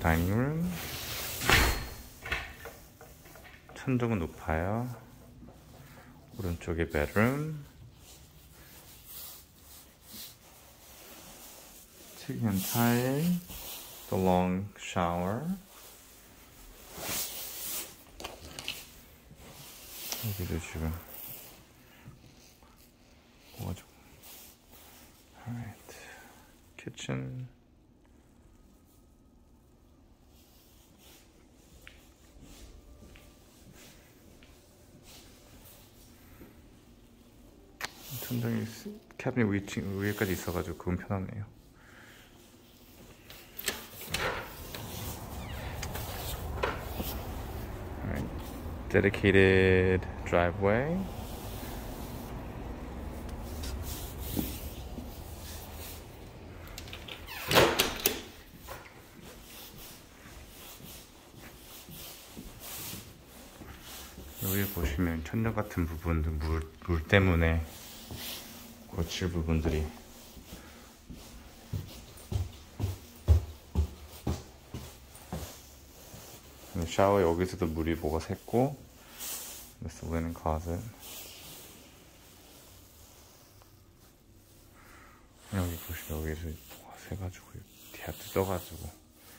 dining room. 천정은 높아요. 오른쪽에 bedroom. 특이한 타일. The long shower. 여기도 지금 뭐가 좀 alright. kitchen. 천장이 캐비닛 위에까지 있어가지고 그건 편하네요. Alright. Dedicated driveway. 여기 보시면 천장 같은 부분도 물 때문에 고칠 부분들이 샤워 여기서도 물이 뭐가 샜고 This linen closet. 여기 보시면 여기서 뭐가 새가지고 뒤가 뜯어가지고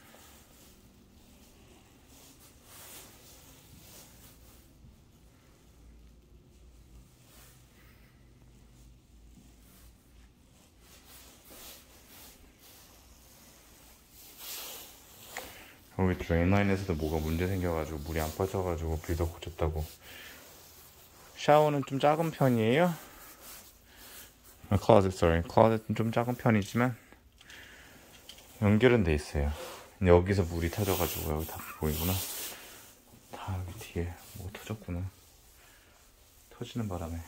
여기 드레인라인에서도 뭐가 문제 생겨가지고 물이 안 빠져가지고 빌더 고쳤다고. 샤워는 좀 작은 편이에요. 클로젯은 좀 작은 편이지만 연결은 돼 있어요. 근데 여기서 물이 터져가지고 여기 다 보이구나. 다 여기 뒤에 뭐가 터졌구나. 터지는 바람에.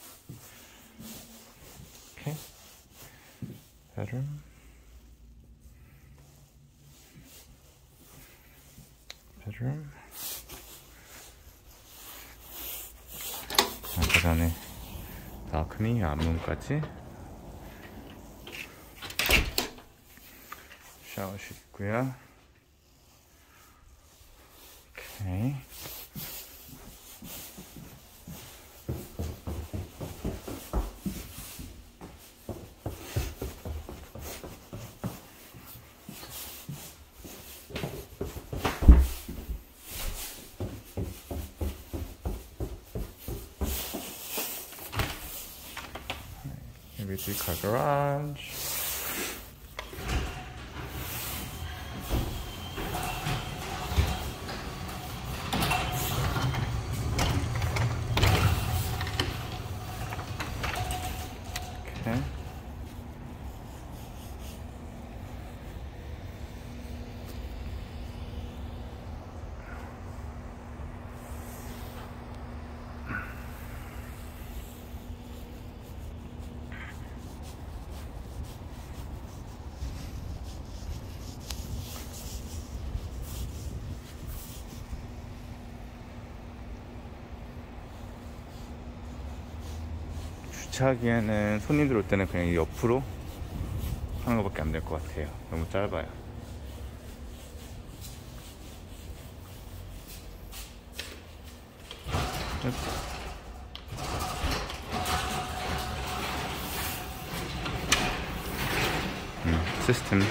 오케이. bedroom. 아까 전에 발코니 앞문까지 샤워실 있고요. 오케이. 여기 car garage. Okay. 주차하기에는 손님들 올 때는 그냥 옆으로 하는 것밖에 안 될 것 같아요. 너무 짧아요. 시스템.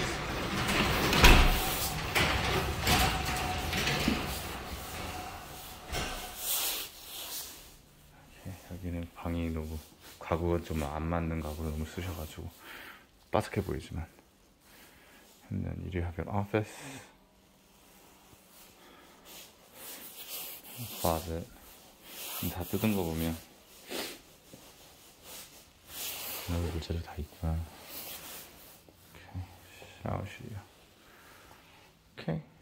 여기는 방이 너무 가구가 좀 안 맞는 가구를 너무 쓰셔가지고 바삭해 보이지만. And then you do have an office, closet. 다 뜯은 거 보면 여기 물체도 다 있구나. 오케이, 샤워실이요. 오케이.